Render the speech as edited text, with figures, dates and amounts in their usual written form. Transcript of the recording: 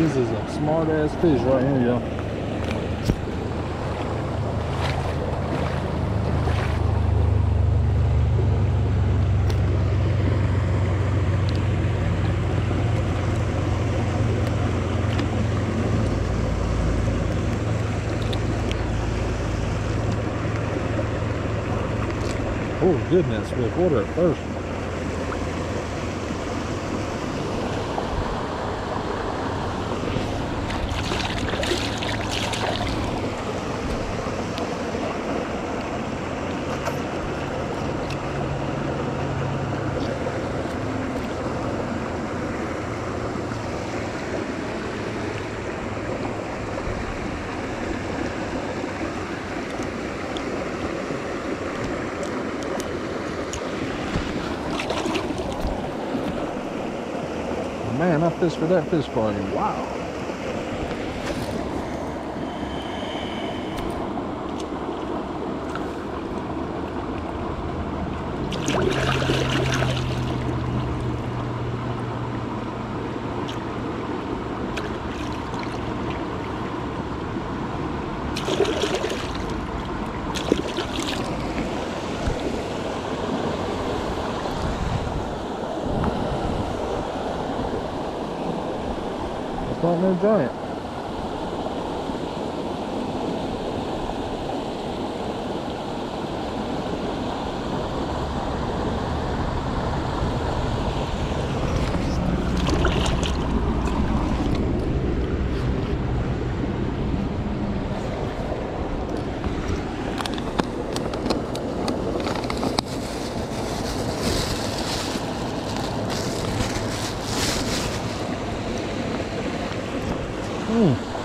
This is a smart ass fish right here, y'all. Oh goodness, with water at first. Man, I fished for that fish for you. Wow. It's not no giant. Mm.